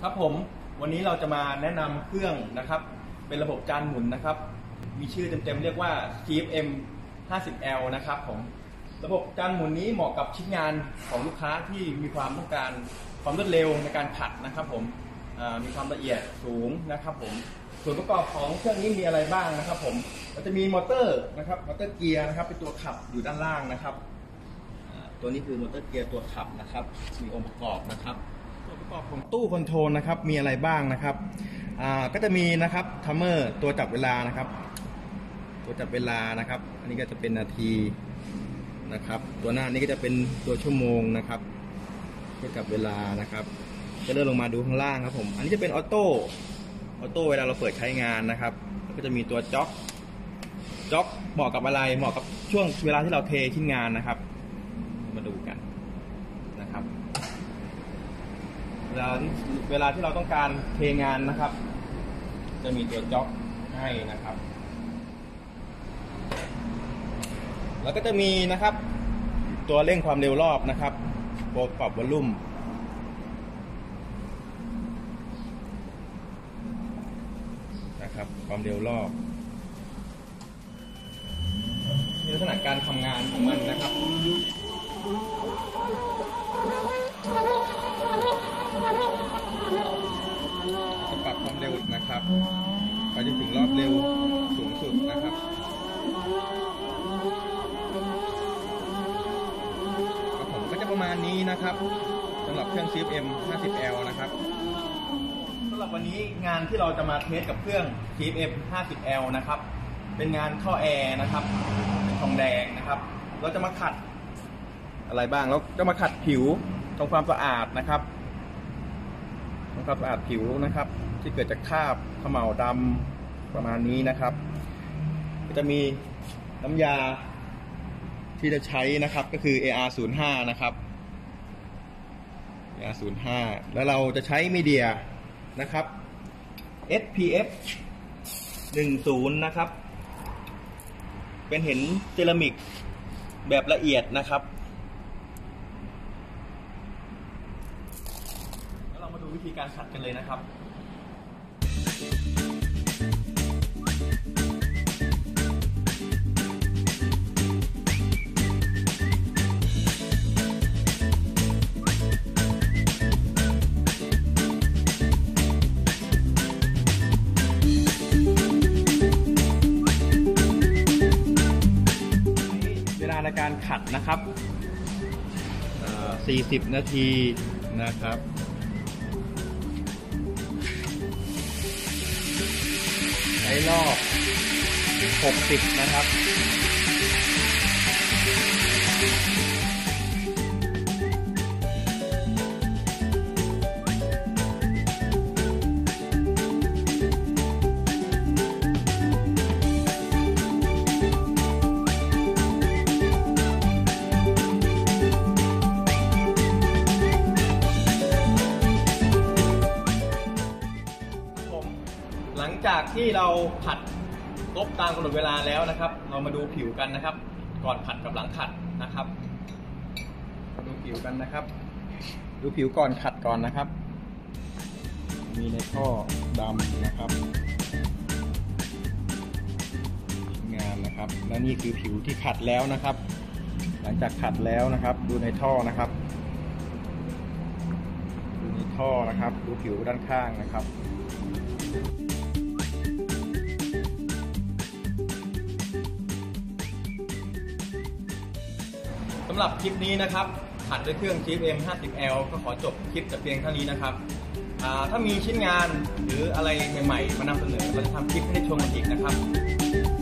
ครับผมวันนี้เราจะมาแนะนำเครื่องนะครับเป็นระบบจานหมุนนะครับมีชื่อเต็มๆเรียกว่า CFM 50L นะครับผมระบบจานหมุนนี้เหมาะกับชิ้นงานของลูกค้าที่มีความต้องการความรวดเร็วในการขัดนะครับผมมีความละเอียดสูงนะครับผมส่วนประกอบของเครื่องนี้มีอะไรบ้างนะครับผมเราจะมีมอเตอร์นะครับมอเตอร์เกียร์นะครับเป็นตัวขับอยู่ด้านล่างนะครับตัวนี้คือมอเตอร์เกียร์ตัวขับนะครับมีองค์ประกอบนะครับตัวประกอบของตู้คอนโทรลนะครับมีอะไรบ้างนะครับก็จะมีนะครับทัมเมอร์ตัวจับเวลานะครับตัวจับเวลานะครับอันนี้ก็จะเป็นนาทีนะครับตัวหน้านี้ก็จะเป็นตัวชั่วโมงนะครับเพื่อจับเวลานะครับจะเลื่อนลงมาดูข้างล่างครับผมอันนี้จะเป็นออโต้เวลาเราเปิดใช้งานนะครับก็จะมีตัวจ็อกเหมาะกับอะไรเหมาะกับช่วงเวลาที่เราเทชิ้นงานนะครับมาดูกันนะครับเวลาที่เราต้องการเทงานนะครับจะมีตัวจ็อกให้นะครับแล้วก็จะมีนะครับตัวเร่งความเร็วรอบนะครับตัวปรับวอลลุ่มนะครับความเร็วรอบในลักษณะการทำงานของมันนะครับจะปรับความเร็วนะครับไปจนถึงรอบเร็วสูงสุดนะครับก็จะประมาณนี้นะครับสำหรับเครื่อง CFM 50L นะครับสำหรับวันนี้งานที่เราจะมาเทสกับเครื่อง CFM 50L นะครับเป็นงานท่อแอร์นะครับเป็นทองแดงนะครับเราจะมาขัดอะไรบ้างเราจะมาขัดผิวทำความสะอาดนะครับทำความสะอาดผิวนะครับที่เกิดจากคราบเขม่าดำประมาณนี้นะครับก็จะมีน้ำยาที่จะใช้นะครับก็คือ AR05 นะครับ AR05 แล้วเราจะใช้มีเดียนะครับ SPF 10นะครับเป็นเห็นเซรามิกแบบละเอียดนะครับแล้วเรามาดูวิธีการขัดกันเลยนะครับในการขัดนะครับ40 นาทีนะครับใช้รอบ60นะครับหลังจากที่เราขัดครบตามกำหนดเวลาแล้วนะครับเรามาดูผิวกันนะครับก่อนขัดกับหลังขัดนะครับมาดูผิวกันนะครับดูผิวก่อนขัดก่อนนะครับมีในท่อดำนะครับงานนะครับและนี่คือผิวที่ขัดแล้วนะครับหลังจากขัดแล้วนะครับดูในท่อนะครับดูในท่อนะครับดูผิวด้านข้างนะครับสำหรับคลิปนี้นะครับขัดด้วยเครื่อง CFM 50L ก็ขอจบคลิปแต่เพียงเท่านี้นะครับถ้ามีชิ้นงานหรืออะไรใหม่ๆมานำเสนอเราจะทำคลิปให้ได้ชมกันอีกนะครับ